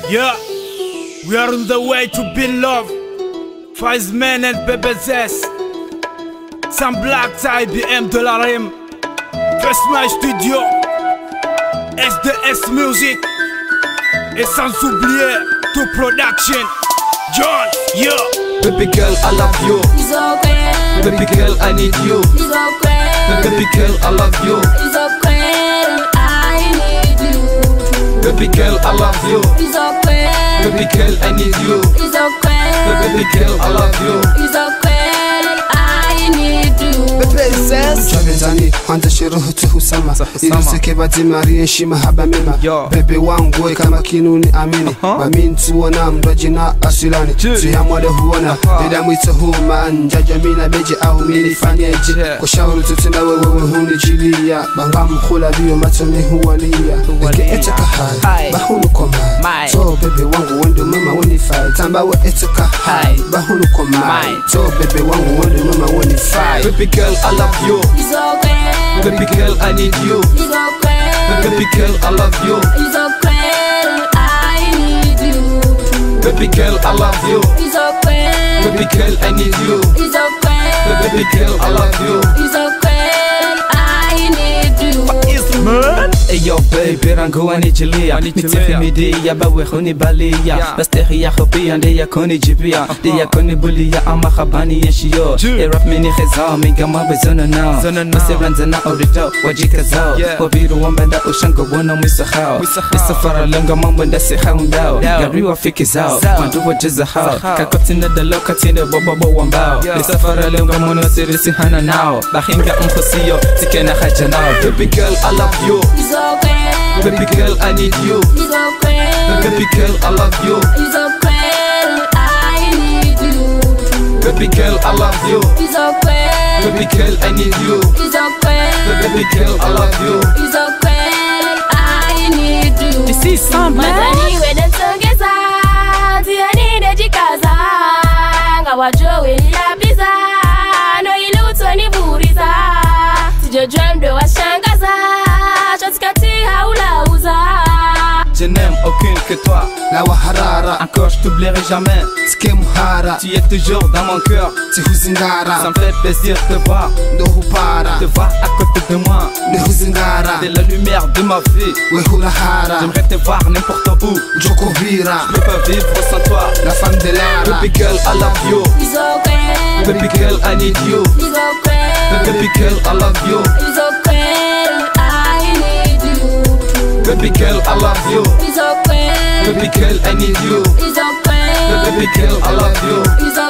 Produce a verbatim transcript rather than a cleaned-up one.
Yeah, we are on the way to be loved. Five men and B B Z S. Some black tie B M de la rime. First My Studio, S D S Music. Et sans oublier To Production. John, yeah. Baby girl, I love you. It's okay. Baby girl, I need you. It's okay. Baby girl, I love you. It's okay. I need you. Baby girl, I love you. It's okay. Baby girl, I need you. It's okay. Baby girl, I love you. It's okay. I need you. Chavenzani kwanza shiruhutu husama Iluseke bati mari enshima haba mema Bebe wangu kama kinuni amini Mamin tuona mrajina asilani Tuya mwade huona Dida mwito huma Njaja mina beji au mili fanyeji Kushauru tutunda wewe huni jilia Banga mkula biyo matoni huwalia Eke etaka hai Bahunu komai So bebe wangu wendo mama weni fai Tamba we etaka hai Bahunu komai So bebe wangu wendo mama weni fai Baby girl, I love you. It's okay. Baby girl, I need you. It's okay. Baby girl, I love you. It's okay. I need you. Baby girl, I love you. It's okay. Baby girl, I need you. It's okay. Baby girl, I love you. It's okay. I need you. Man. Ayo baby rangu anijilia Nitifi midia bawe khuni balia Basteri ya khupia ndiya kuni jibia Ndiya kuni bulia ama khabani yeshiyo Irap mini khizao minga mabizona nao Masiranzana aurito wajika zao Wabiru wambanda ushango wana mwisahao Nisafara lunga mambanda siha undao Gari wafiki zao Mandu wajiza hao Kakotina dalo katina bobobo wambao Nisafara lunga mwana sirisi hana nao Bahinga umkhosiyo tikena haja nao Baby girl I love you. It's okay. Baby girl, I need you. It's okay. Baby girl, I love you. It's okay. I need you. Baby girl, I love you. It's okay. Baby girl, I need you. It's okay. Baby girl, I love you. It's okay. I need you. This is some Madani wede tongeza, tiani de jikaza, ngawajo wila biza, no ilu toni buriza, tijo drum wa shangaza, chotkati haulauza. Je n'aime aucune que toi. La waharara Encore je t'oublierai jamais. Tike muhara Tu es toujours dans mon cœur. Tihuzingara Ça me fait plaisir de te voir. Ndohupara Te voir à côté de moi. Nehuzingara T'es la lumière de ma vie. Wehurahara J'aimerais te voir n'importe où. Jokovira Je peux pas vivre sans toi. La femme de Lara Baby girl, I love you. It's okay. Baby girl, I need you. It's okay. Baby girl, I love you. It's okay. I need you. Baby girl, I love you. It's okay. Baby girl, I need you. It's okay. Baby girl, I love you. It's okay.